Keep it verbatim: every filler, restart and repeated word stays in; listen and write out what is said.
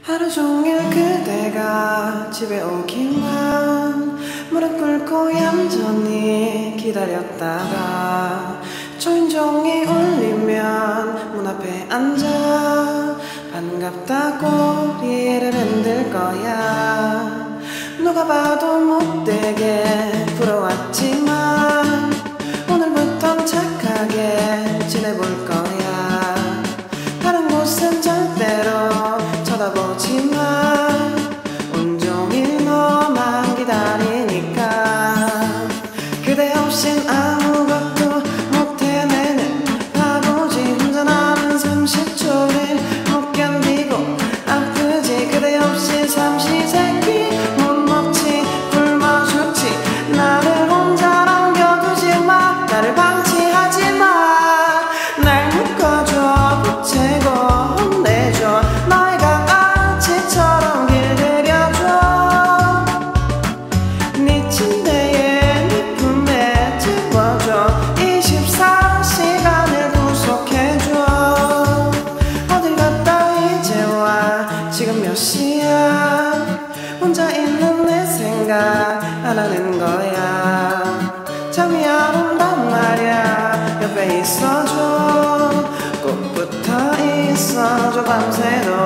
하루 종일 그대가 집에 오기만 무릎 꿇고 얌전히 기다렸다가 초인종이 울리면 문 앞에 앉아 반갑다고 고리를 흔들 거야. 누가 봐도 못되게 부러웠지만 오늘부턴 착하게 지내볼 거야. 다른 곳은 절대로 쳐다보지만 온종일 너만 기다리니까 그대 없인 아무것도 못 해내는 바보지. 혼자 남은 삼십 초를 못 견디고 아프지. 그대 없인 삼시세끼 못 먹지 굶어 죽지. 나를 혼자 남겨두지 마. 나를 방치하지 마. 날 묶어줘 붙이고 혼내줘. 너의 강아지처럼 길들여줘. 네 침대에 네 품에 집어줘. 이십사 시간을 구속해줘. 어딜 갔다 이제 와. 지금 몇 시야. 혼자 있는 내 생각 안 하는 거야. 잠이 안 온단 말야. 옆에 있어줘. 꼭 붙어 있어줘 밤새도록.